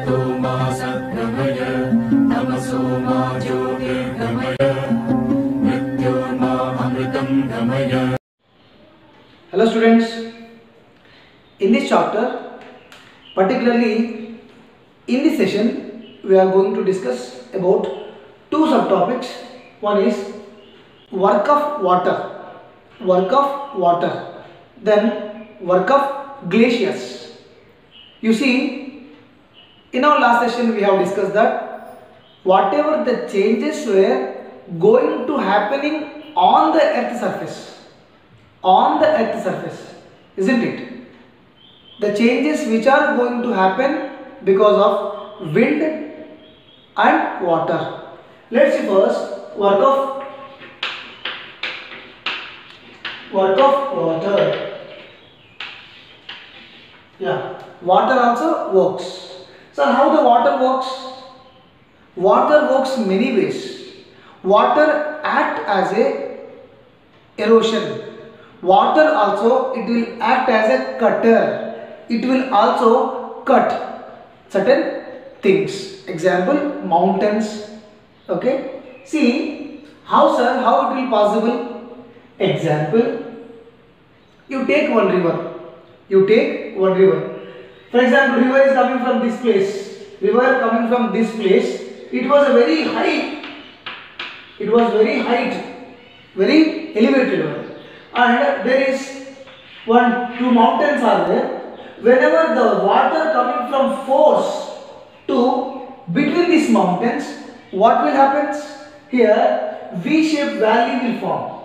सतो मा सद्गमय तमसो मा ज्योतिर्गमय मृत्योर्मामृतं गमय. Hello students, in this chapter, particularly in this session, we are going to discuss about two subtopics. One is work of water, then work of glaciers. You see, in our last session we have discussed that whatever the changes were going to happening on the earth surface, isn't it? The changes which are going to happen because of wind and water. Let's see first work of water. Yeah, water also works. So how the water works? Water works many ways. Water act as a erosion. Water also, it will act as a cutter. It will also cut certain things. Example, mountains. Okay. See how, sir, how it will possible? Example, you take one river. For example, river is coming from this place. It was a very very elevated one. And there is two mountains are there. Whenever the water coming from force to between these mountains, what will happen? Here V-shaped valley will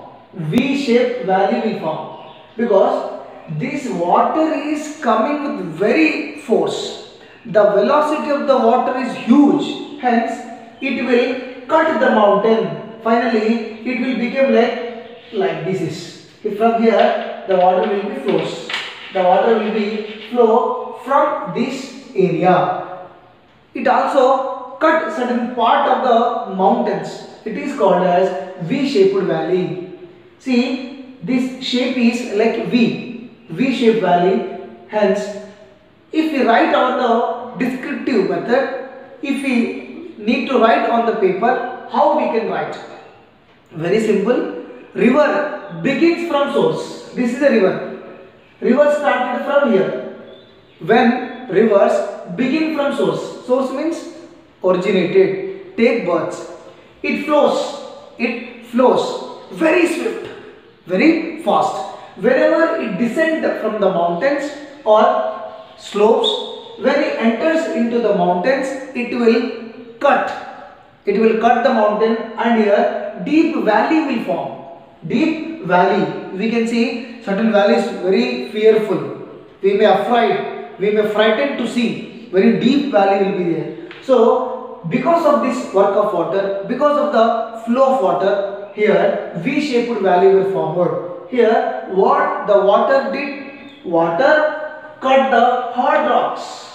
form. Because this water is coming with very force. The velocity of the water is huge. Hence, it will cut the mountain. Finally, it will become like this. From here, the water will be flows. The water will be flow from this area. It also cut certain part of the mountains. It is called as V-shaped valley. See, this shape is like V-shaped valley. Hence, if we write on the descriptive method, if we need to write on the paper, how we can write? Very simple. River begins from source. This is a river. River started from here. When rivers begin from source means originated, take birth. It flows very swift, very fast. Whenever it descends from the mountains or slopes, when it enters into the mountains, it will cut the mountain, and here deep valley will form. Deep valley, we can see certain valleys very fearful. We may frightened to see. Very deep valley will be there. So because of this work of water, because of the flow of water, here V-shaped valley will formed. Here what the water did? Water cut the hard rocks.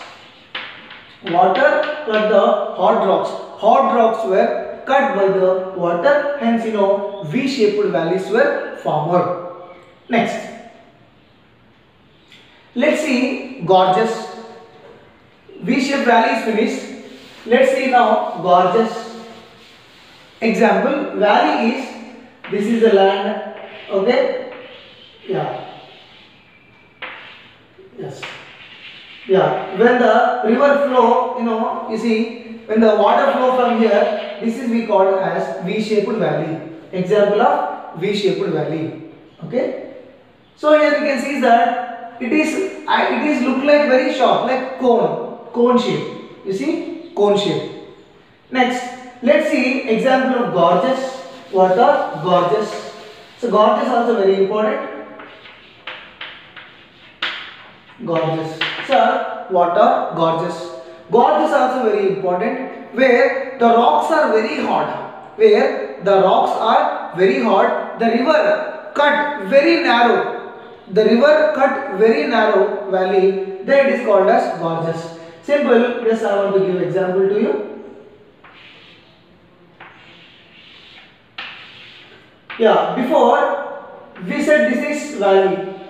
Hard rocks were cut by the water, hence V-shaped valleys were formed. Next, let's see gorges. V-shaped valley is finished. Let's see now gorges. Example, valley is, this is the land, okay? When the river flow, you see, when the water flow from here, this is we call as V-shaped valley. Example of V-shaped valley. Okay. So here you can see that it is look like very sharp, like cone shape. You see, cone shape. Next, let's see example of gorges. What are gorges? So gorges also very important. Gorges. So what are gorges? Gorges also very important, where the rocks are very hard. The river cut very narrow valley. Then it is called as gorges. Simple. Just I want to give example to you. Before we said this is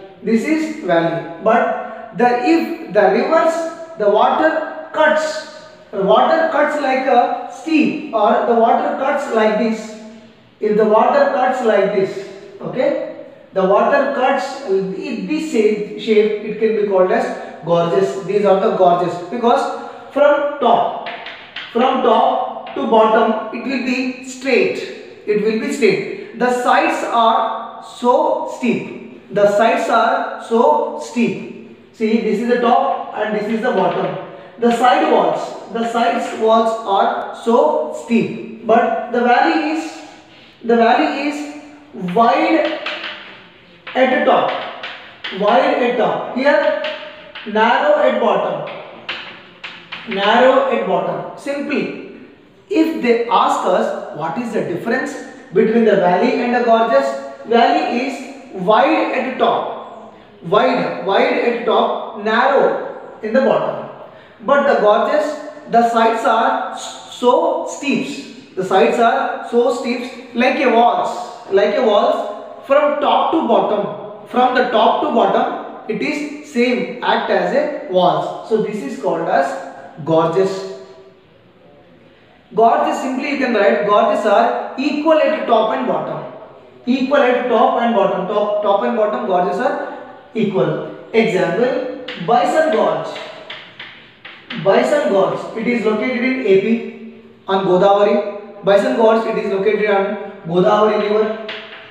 valley, but if the rivers, the water cuts water cuts like a steep, or the water cuts like this. If the water cuts like this, okay, the water cuts in this shape, it can be called as gorges. These are the gorges, because from top to bottom, it will be straight. It will be straight. The sides are so steep. The sides are so steep. See, this is the top and this is the bottom. The sides walls are so steep, but the valley is wide at the top. Wide at top. Here, narrow at bottom. Narrow at bottom. Simply, if they ask us what is the difference between the valley and the gorges, valley is wide at the top. Wide at the top, narrow in the bottom. But the gorges, the sides are so steep. The sides are so steep, like a walls from top to bottom. From the top to bottom, it is same, act as a walls. So this is called as gorges. Gorges, simply you can write, gorges are equal at top and bottom. Equal at top and bottom. Top and bottom gorges are equal. Example, Bison Gorge. Bison Gorge, it is located in AP on Godavari. Bison Gorge, it is located on Godavari River.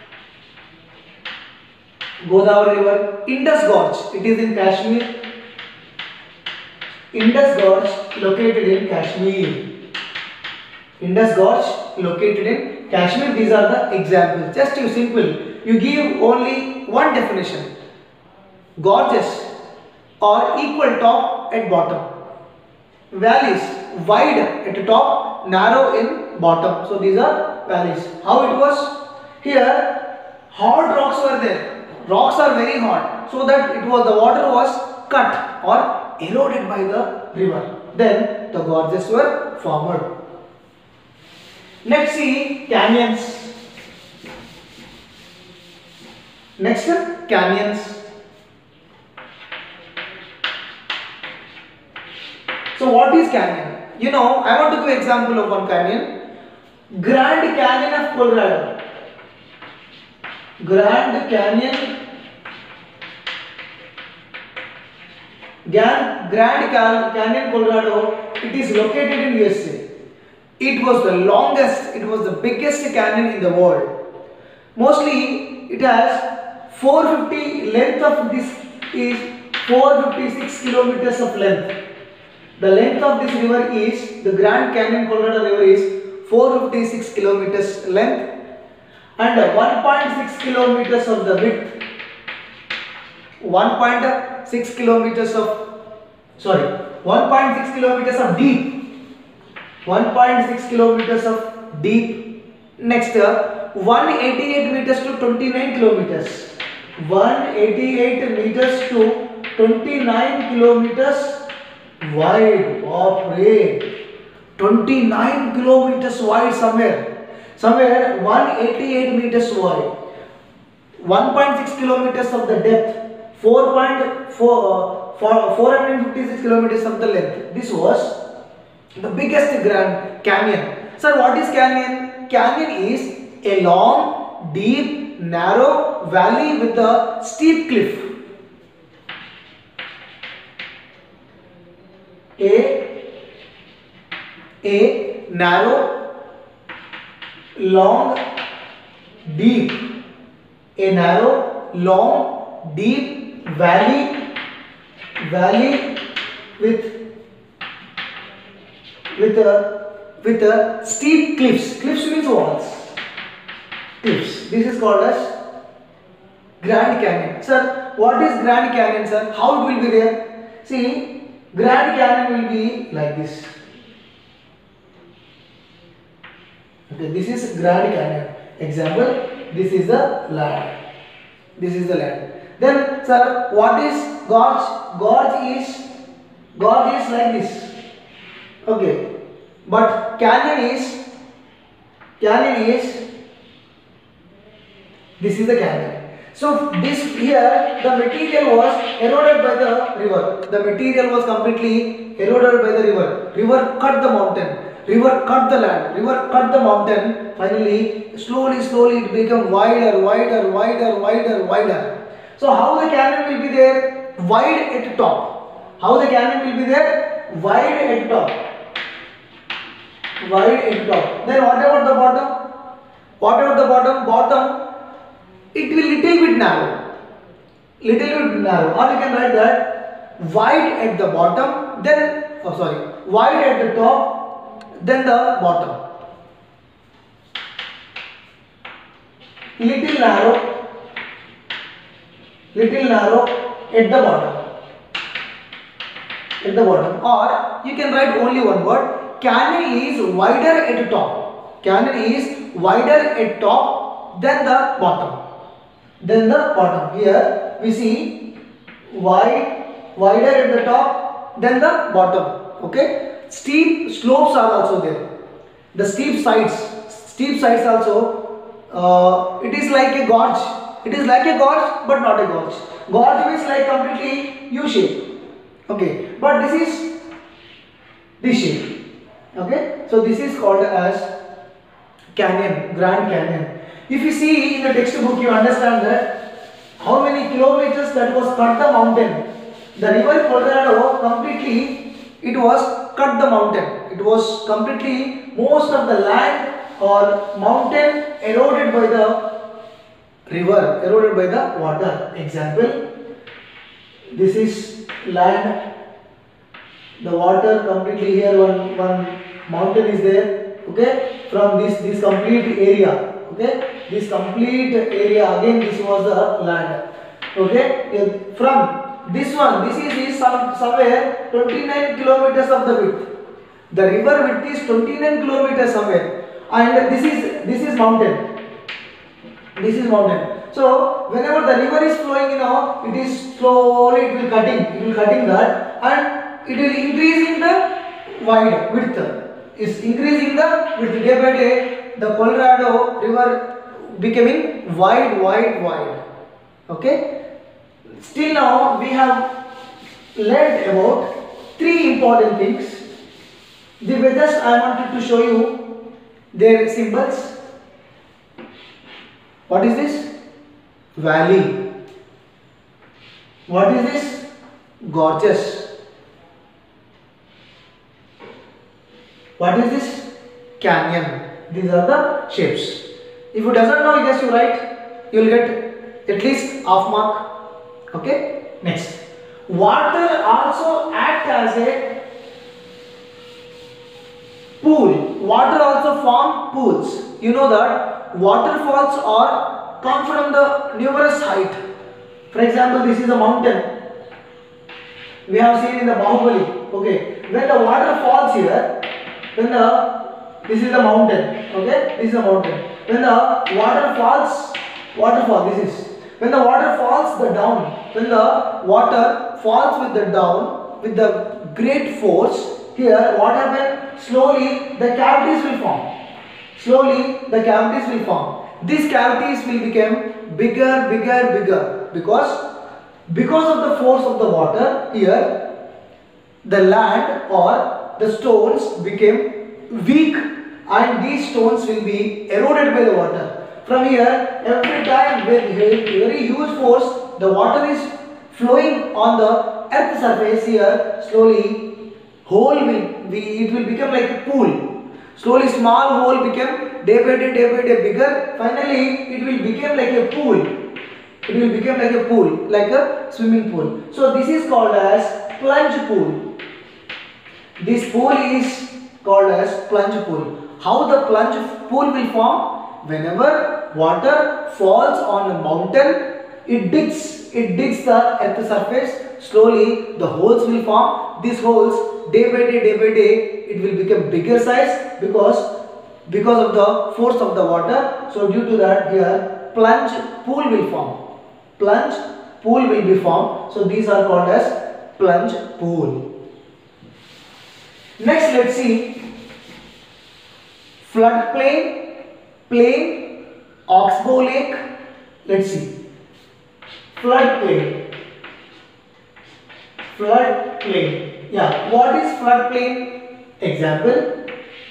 Godavari River. Indus Gorge, it is in Kashmir. Indus Gorge, located in Kashmir. Indus Gorge, located in Kashmir. These are the examples. Just simple. You give only one definition. Gorges are equal top and bottom. Valleys, wide at the top, narrow in bottom. So these are valleys. How it was? Here, hard rocks were there. Rocks are very hard, so that the water was cut or eroded by the river. Then the gorges were formed. Next, see canyons. Next, canyons. So what is canyon? You know, I want to give example of one canyon. Grand Canyon of Colorado. Grand Canyon. Grand Canyon, Colorado. It is located in USA. It was the longest, it was the biggest canyon in the world. Mostly, it has 450 length of this is 456 kilometers of length. The length of this river is, the Grand Canyon Colorado River is 456 kilometers length and 1.6 kilometers of the width. 1.6 kilometers of deep. 1.6 kilometers of deep. Next, 188 meters to 29 kilometers. 188 meters to 29 kilometers wide. Operator. 29 kilometers wide somewhere. 188 meters wide. 1.6 kilometers of the depth. 456 kilometers of the length. This was the biggest Grand Canyon. Sir, what is canyon? Canyon is a long, deep, narrow valley with a steep cliff. A narrow, long, deep. A narrow, long, deep valley with a steep cliffs. Cliffs means walls. Cliffs. This is called as Grand Canyon. Sir, what is Grand Canyon, sir? How it will be there? See, Grand Canyon will be like this. Okay, this is Grand Canyon. Example, this is the land. This is the land. Then, sir, what is gorge? Gorge is like this. Okay. But canyon is this is the canyon. So this here the material was eroded by the river. The material was completely eroded by the river. River cut the mountain. River cut the land. River cut the mountain. Finally, slowly it became wider. So how the canyon will be there? Wide at top. How the canyon will be there? Wide at top. Wide at top. Then what about the bottom? What about the bottom? Bottom, it will little bit narrow. Little bit narrow. Or you can write that wide at the bottom, then wide at the top, then the bottom. Little narrow at the bottom. At the bottom. Or you can write only one word. Canyon is wider at the top. Canyon is wider at top than the bottom. Then the bottom. Here we see wider at the top than the bottom. Okay. Steep slopes are also there. The steep sides also. It is like a gorge. It is like a gorge but not a gorge. Gorge means like completely U shape. Okay. But this is this shape. Okay. So this is called as canyon, Grand Canyon. If you see in the textbook, you understand that how many kilometers that was cut the mountain. The river Colorado completely, it was cut the mountain. It was completely, most of the land or mountain eroded by the river, eroded by the water. Example, this is land, the water completely here, one mountain is there. Okay, from this complete area. Okay, this complete area, again this was the land. Okay, from this one, this is somewhere 29 kilometers of the width. The river width is 29 kilometers somewhere, and this is mountain. This is mountain. So whenever the river is flowing, it is slowly it will cutting that, and it will increasing the wide width. Is increasing the width day by day. The Colorado River becoming wide. Okay. Still now we have learned about three important things. Just I wanted to show you their symbols. What is this? Valley. What is this? Gorges. What is this? Canyon. These are the shapes. If you doesn't know, just you write, you will get at least half mark. Okay. Next, water also act as a pool. Water also form pools. You know that waterfalls are come from the numerous height. For example, this is a mountain. We have seen in the Bahubali. Okay. When the water falls here, this is the mountain. Okay, this is the mountain. When the water falls, when the water falls when the water falls with the down with the great force, here what happened? Slowly the cavities will form. These cavities will become bigger because of the force of the water. Here the land or the stones became weak, and these stones will be eroded by the water. From here, every time with very huge force, the water is flowing on the earth surface. Here, slowly, it will become like a pool. Slowly, small hole become day by day bigger. Finally, it will become like a pool. Like a swimming pool. So this is called as plunge pool. This pool is called as plunge pool. How the plunge pool will form? Whenever water falls on a mountain, it digs the earth surface. Slowly the holes will form. These holes day by day it will become bigger size because of the force of the water. So due to that, here plunge pool will form. Plunge pool will be formed. So these are called as plunge pool. Next, let's see floodplain, plain, oxbow lake. Let's see Floodplain. Floodplain. Yeah. What is floodplain? Example.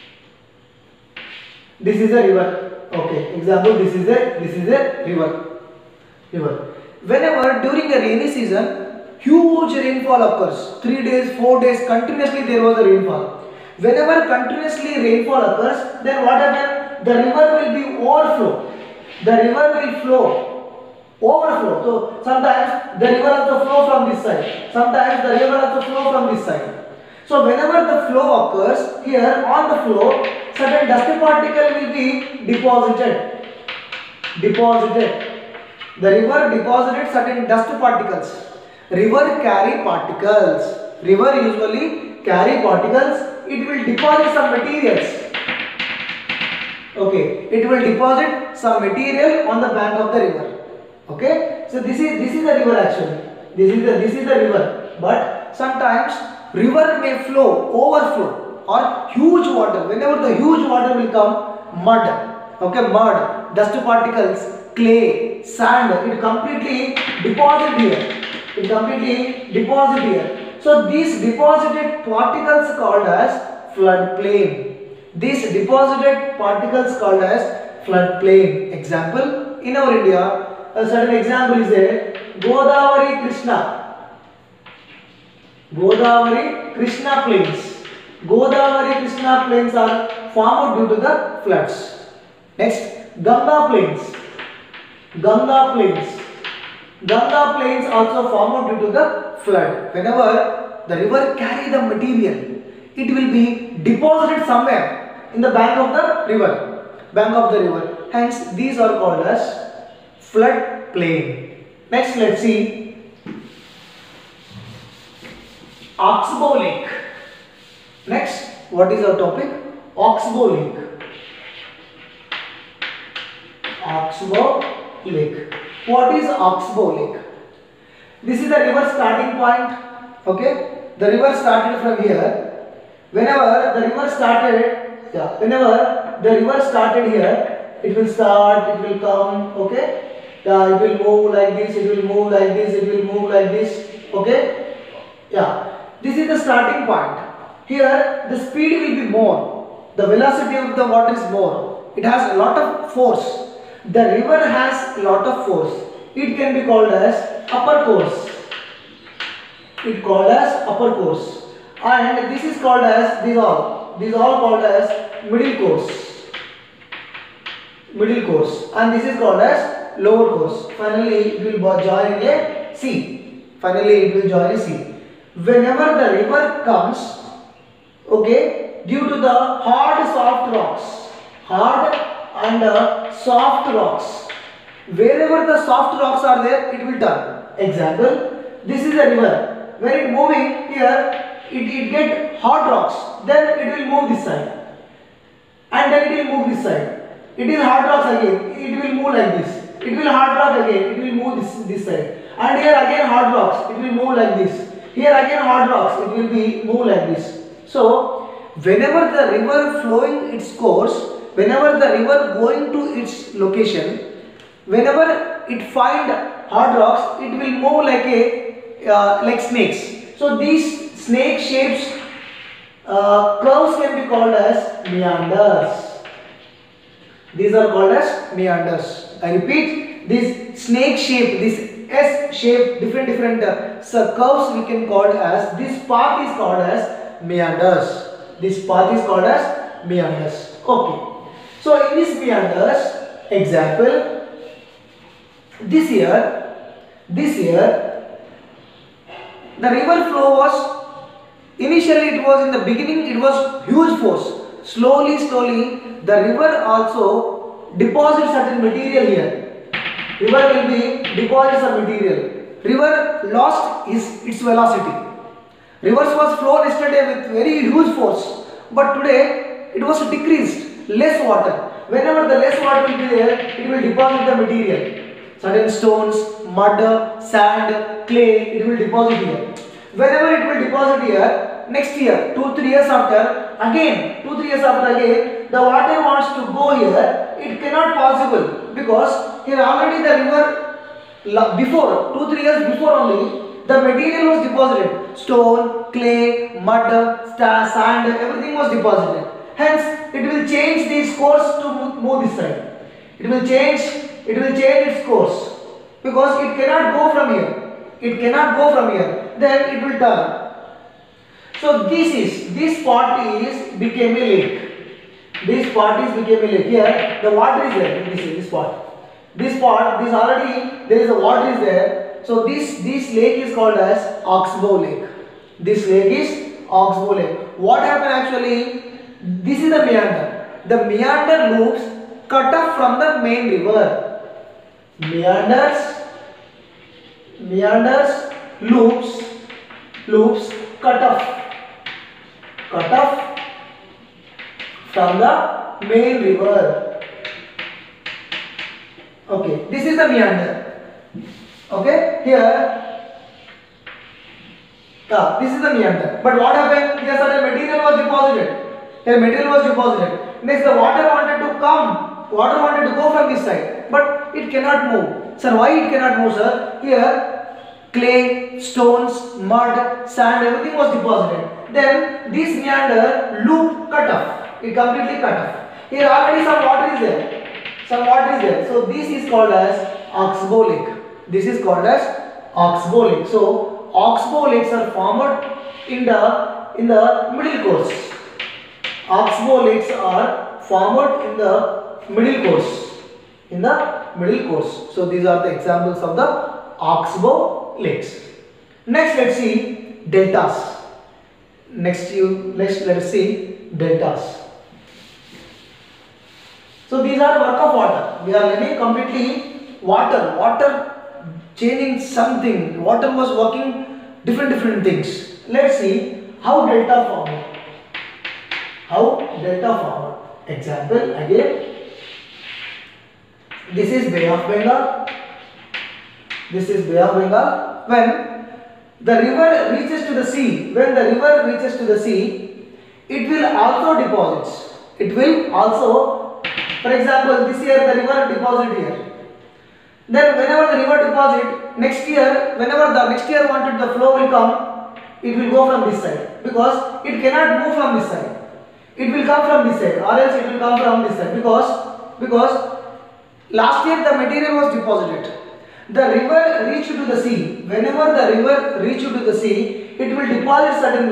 This is a river. Okay. Example. This is a river. River. Whenever during a rainy season, huge rainfall occurs. 3 days, 4 days continuously there was a rainfall. Whenever continuously rainfall occurs, then what happens? The river will be overflow. The river will flow, overflow. So sometimes the river also flow from this side. Sometimes the river also flow from this side. So whenever the flow occurs, here on the flow, certain dust particle will be deposited. The river deposited certain dust particles. River carry particles. River usually carry particles. It will deposit some materials. Okay, it will deposit some material on the bank of the river. Okay, so this is the river actually. This is the river. But sometimes river may flow, overflow, or huge water. Whenever the huge water will come, mud. Okay, mud, dust particles, clay, sand. It completely deposit here. So these deposited particles called as floodplain. These deposited particles called as floodplain. Example, in our India, a certain example is there, Godavari Krishna plains. Godavari Krishna plains are formed due to the floods. Next, Ganga plains also formed due to the flood. Whenever the river carry the material, it will be deposited somewhere in the bank of the river. Hence, these are called as flood plain. Next, let's see Oxbow Lake. Next, what is our topic? Oxbow Lake. What is Oxbow Lake? This is the river starting point. Okay, the river started from here. Whenever the river started here, it will start, it will come. Okay, yeah, it will move like this, it will move like this, it will move like this. Okay, yeah, this is the starting point. Here the speed will be more, the velocity of the water is more, it has a lot of force. The river has a lot of force. It can be called as upper course. And this is called as, these all called as middle course, and this is called as lower course. Finally it will join in a sea. Whenever the river comes, okay, due to the hard and soft rocks, wherever the soft rocks are there, it will turn. Example, this is a river. When it moving here, it get hard rocks, then it will move this side, and then it will move this side. It is hard rocks again, it will move like this. It will hard rock again, it will move this side. And here again hard rocks, it will move like this. Here again hard rocks, it will be move like this. So whenever the river flowing its course, whenever the river going to its location, whenever it find hard rocks, it will move like snakes. So these snake shapes curves can be called as meanders. These are called as meanders. I repeat, this snake shape, this S shape, different curves we can call as, this path is called as meanders. Okay. So in this meanders, example, this year, the river flow was, initially it was in the beginning, it was huge force. Slowly, the river also deposits certain material here. River will be deposit some material. River lost its velocity. Rivers was flown yesterday with very huge force, but today it was decreased, less water. Whenever the less water will be there, it will deposit the material. Certain stones, mud, sand, clay, it will deposit here. Whenever it will deposit here, next year, 2-3 years after, again, the water wants to go here, it cannot possible, because here already the river Before 2-3 years before only, the material was deposited. Stone, clay, mud, sand, everything was deposited. Hence, it will change this course to move this side. It will change its course because it cannot go from here. It cannot go from here. Then it will turn. So this part is became a lake. This part is became a lake. Here the water is there. This part. This already there is a water is there. So this lake is called as Oxbow Lake. This lake is Oxbow Lake. What happened actually? This is the meander. The meander loops cut off from the main river. Meanders, loops cut off from the main river. Okay, this is the meander. Okay, here, this is the meander. But what happened? Here certain material was deposited. Next, the water wanted to go from this side, but it cannot move. Sir, why it cannot move, sir? Here, clay, stones, mud, sand, everything was deposited. Then this meander loop cut off. It completely cut off. Here already some water is there. So this is called as Oxbow Lake. So Oxbow lakes are formed in the middle course. Oxbow lakes are formed in the middle course. So these are the examples of the Oxbow lakes. Next, let's see deltas. Let us see deltas. So these are work of water. We are learning completely water changing something. Water was working different things. Let's see how delta formed. Example again. This is Bay of Bengal. When the river reaches to the sea, it will also deposit. For example, this year the river deposit here. Then whenever the river deposit, next year wanted the flow will come, it will go from this side because it cannot move from this side. It will come from this side, or else it will come from this side because last year the material was deposited. The river reached to the sea. Whenever the river reaches to the sea, it will deposit certain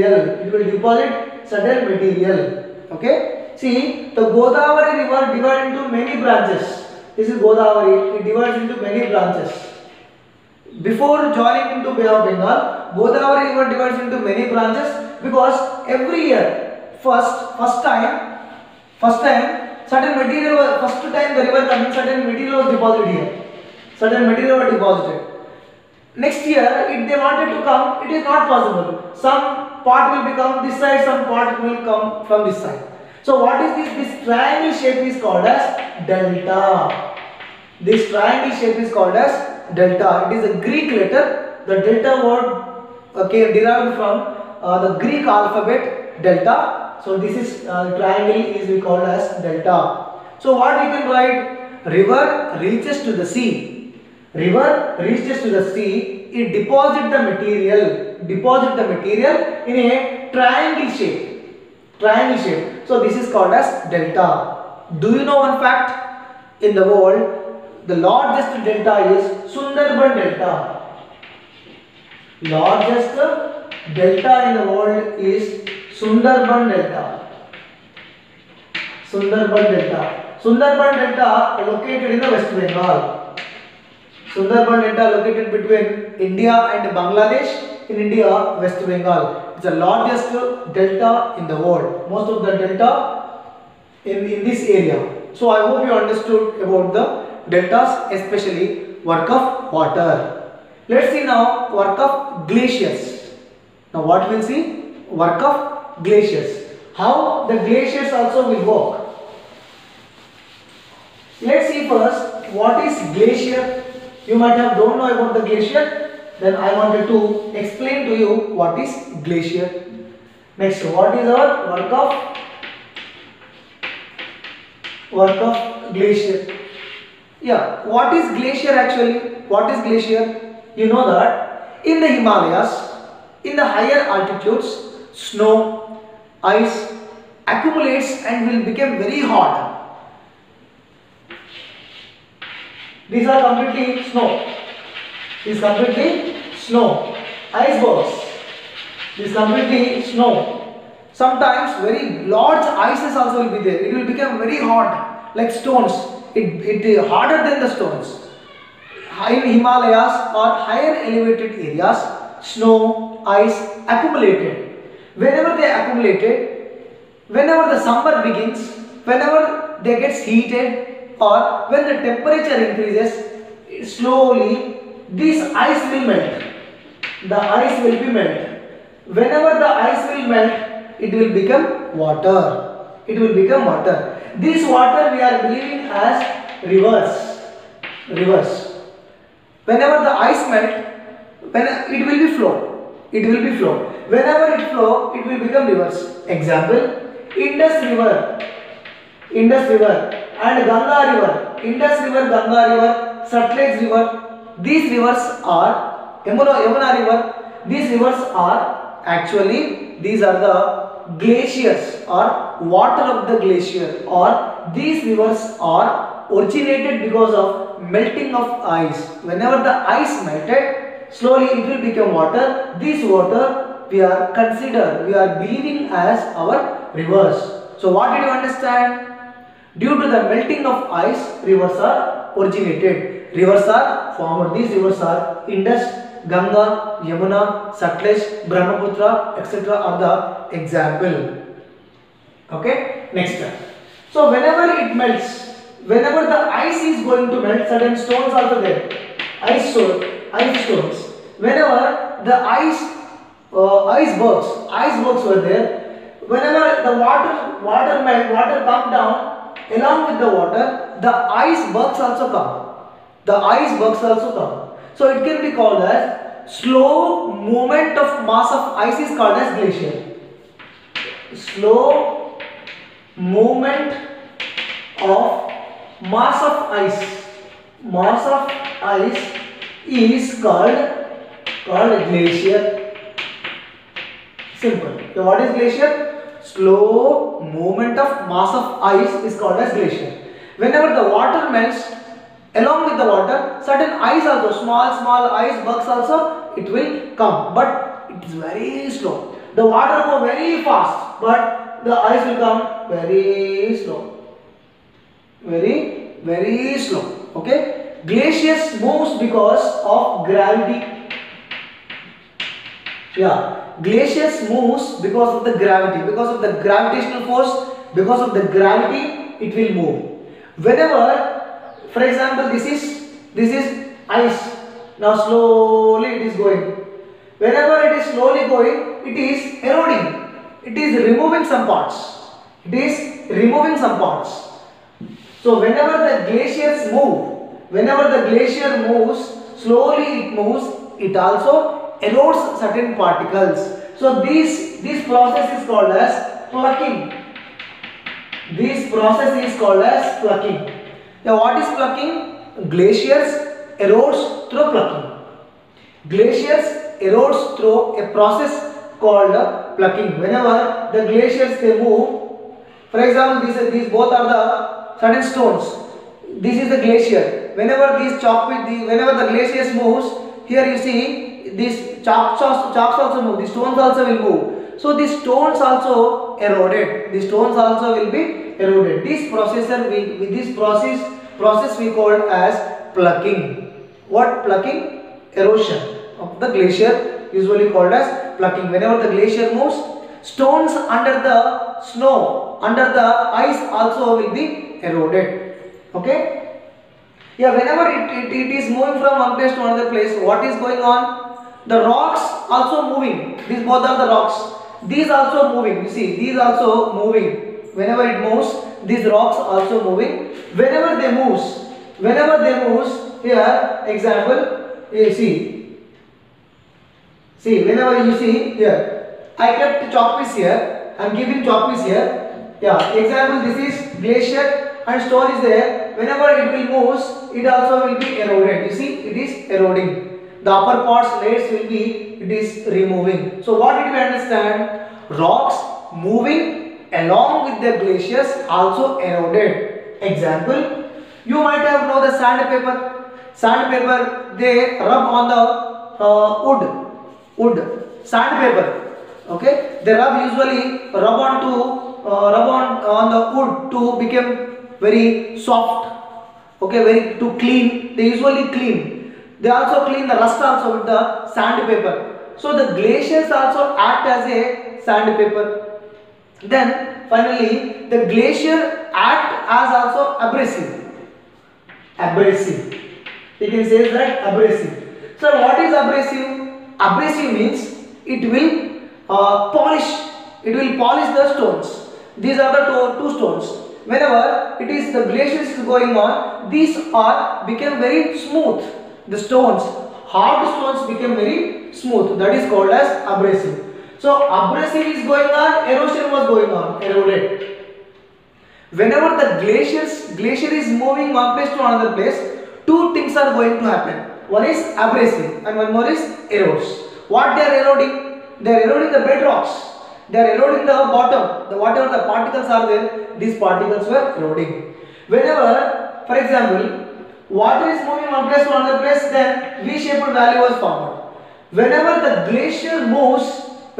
material. Okay. See, the Godavari river divides into many branches. This is Godavari. It divides into many branches. Before joining into Bay of Bengal, Godavari river divides into many branches because every year, first time, certain material was, first time the river coming, certain material was deposited here. Certain material was deposited. Next year, if they wanted to come, it is not possible. Some part will become this side, some part will come from this side. So what is this? This triangle shape is called as delta. This triangle shape is called as delta. It is a Greek letter. The delta word derived from the Greek alphabet delta. So this is triangle is called as delta. So what we can write? River reaches to the sea. River reaches to the sea. It deposits the material in a triangle shape. So this is called as delta. Do you know one fact? In the world, the largest delta is Sundarban Delta. Largest delta in the world is Sundarban Delta. Sundarban Delta located in the West Bengal. Sundarban Delta located between India and Bangladesh. In India, West Bengal. It's the largest delta in the world. Most of the delta in this area. So I hope you understood about the deltas, especially work of water. Let's see now work of glaciers. Now what we'll see? Work of glaciers. How the glaciers also will work. Let's see first what is glacier. You might have don't know about the glacier. Then I wanted to explain to you what is glacier. Next, what is our work of glacier? Yeah, what is glacier actually? What is glacier? You know that in the Himalayas, in the higher altitudes, snow, ice accumulates and will become very hard. These are completely snow. This is completely snow. Icebergs. This is completely snow. Sometimes very large ices also will be there. It will become very hard, like stones. It is harder than the stones. In Himalayas or higher elevated areas, snow, ice accumulated. Whenever they accumulated, whenever the summer begins, whenever they gets heated or when the temperature increases, slowly this ice will melt. The ice will be melt. Whenever the ice will melt, it will become water. It will become water. This water we are believing as rivers. Rivers. Whenever the ice melt, when it will be flow. It will be flow. Whenever it flow, it will become rivers. Example: Indus River, Indus River, and Ganga River. Indus River, Ganga River, Sutlej River. These rivers are Yamuna River. These rivers are actually, these are the glaciers or water of the glacier, or these rivers are originated because of melting of ice. Whenever the ice melted, slowly it will become water. This water we are believing as our rivers. So what did you understand? Due to the melting of ice, rivers are originated. Rivers are formed. These rivers are Indus, Ganga, Yamuna, Sutlej, Brahmaputra, etc. are the example. Okay, next step. So whenever it melts, whenever the ice is going to melt, certain stones also there. Ice stones. Whenever the icebergs were there, whenever the water come down, along with the water, the icebergs also come. The icebergs also come. So it can be called as slow movement of mass of ice is called as glacier. Slow movement of mass of ice. Mass of ice is called glacier. Simple. So what is glacier? Slow movement of mass of ice is called as glacier. Whenever the water melts, along with the water, certain ice also, small icebergs also, it will come, but it is very slow. The water go very fast, but the ice will come very slow. Very slow. Okay. Glaciers moves because of gravity. Yeah. Glaciers moves because of the gravity, because of the gravitational force, because of the gravity, it will move. Whenever, for example, this is ice. Now slowly it is going. Whenever it is slowly going, it is eroding. It is removing some parts. It is removing some parts. So whenever the glaciers move, whenever the glacier moves, slowly it moves, it also erodes certain particles. So this process is called as plucking. This process is called as plucking. Now what is plucking? Glaciers erodes through plucking. Glaciers erodes through a process called plucking. Whenever the glaciers they move, for example, these both are the certain stones. This is the glacier. Whenever whenever the glaciers moves, here you see these chalks also move. The stones also will move. So these stones also eroded. The stones also will be eroded. This process we call as plucking. What plucking? Erosion of the glacier, usually called as plucking. Whenever the glacier moves, stones under the snow, under the ice also will be eroded. Okay. Yeah, whenever it is moving from one place to another place, what is going on? The rocks also moving. These both are the rocks. These also moving. You see, these also moving. Whenever it moves, these rocks also moving. Whenever they moves, here example, you see. See, whenever you see here, I kept chalk piece here. I am giving chalk piece here. Yeah, example, this is glacier and stone is there. whenever it will move, it also will be eroded. You see, it is eroding. The upper parts layers will be, it is removing. So what did we understand? Rocks moving along with the glaciers also eroded. Example, you might have know the sandpaper. Sandpaper, they rub on the wood, sandpaper. Okay, they rub on the wood to become very soft. Okay, very to clean. They usually clean. They also clean the rust also with the sandpaper. So the glaciers also act as a sandpaper. Then finally the glacier act as also abrasive. Abrasive. You can say that abrasive. So what is abrasive? Abrasive means it will polish. It will polish the stones. These are the two stones. Whenever it is the glaciers is going on, these are become very smooth. The stones, hard stones become very smooth. That is called as abrasive. So abrasive is going on, erosion was going on, eroded. Whenever the glacier is moving one place to another place, two things are going to happen. One is abrasive and one more is erodes. What they are eroding? They are eroding the bedrocks. They are eroding the bottom. Whatever the particles are there, these particles were eroding. Whenever, for example, water is moving one place to another place, then V-shaped valley was formed. Whenever the glacier moves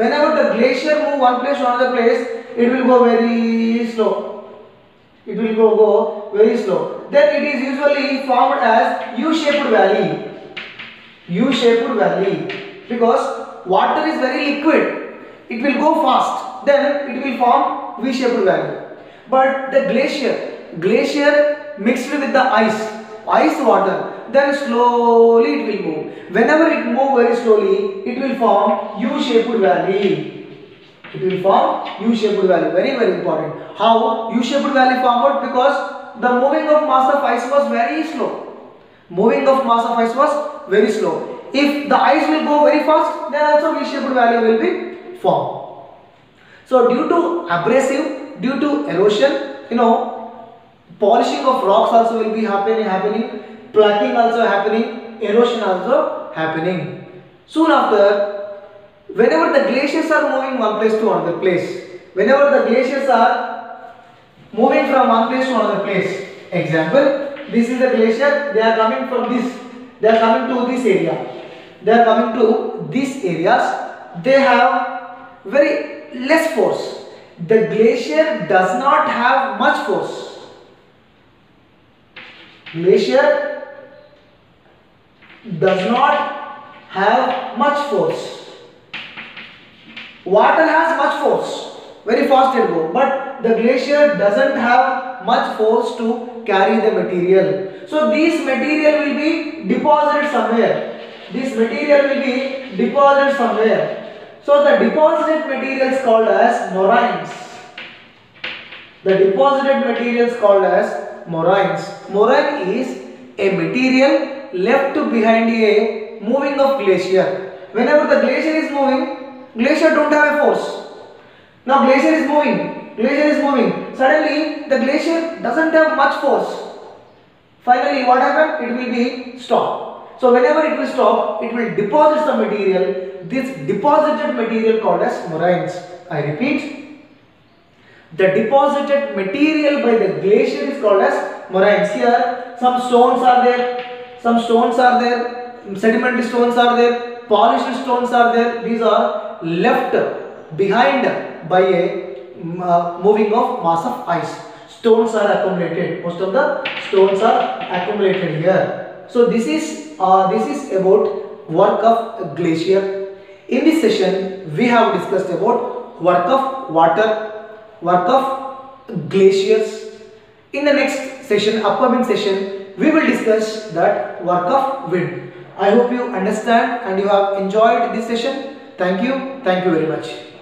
one place to another place, it will go very slow. It will go very slow. Then it is usually formed as U-shaped valley. U-shaped valley. Because water is very liquid. It will go fast. Then it will form V-shaped valley. But the glacier mixed with the ice water, then slowly it will move. Whenever it moves very slowly, it will form U-shaped valley. It will form U-shaped valley. Very, very important. How U-shaped valley formed? Because the moving of mass of ice was very slow. Moving of mass of ice was very slow. If the ice will go very fast, then also V-shaped valley will be formed. So due to abrasive, due to erosion, polishing of rocks also will be happening, plucking also happening, erosion also happening. Soon after, whenever the glaciers are moving one place to another place, whenever the glaciers are moving from one place to another place, example, this is the glacier, they are coming from this, they are coming to this area, they are coming to these areas, they have very less force. The glacier does not have much force. Glacier does not have much force. Water has much force, very fast it goes, but the glacier doesn't have much force to carry the material. So this material will be deposited somewhere. This material will be deposited somewhere. So the deposited material is called as moraines. The deposited material is called as moraines. Moraine is a material left behind a moving of glacier. Whenever the glacier is moving, glacier don't have a force. Now glacier is moving. Suddenly the glacier doesn't have much force. Finally what happened? It will be stopped. So whenever it will stop, it will deposit some material. This deposited material called as moraines. I repeat, the deposited material by the glacier is called as moraines. Here some stones are there, sedimentary stones are there, polished stones are there. These are left behind by a moving of mass of ice. Stones are accumulated. Most of the stones are accumulated here. So this is about work of glacier. In this session, we have discussed about work of water, work of glaciers. In the next session, upcoming session, we will discuss that work of wind. I hope you understand and you have enjoyed this session. Thank you very much.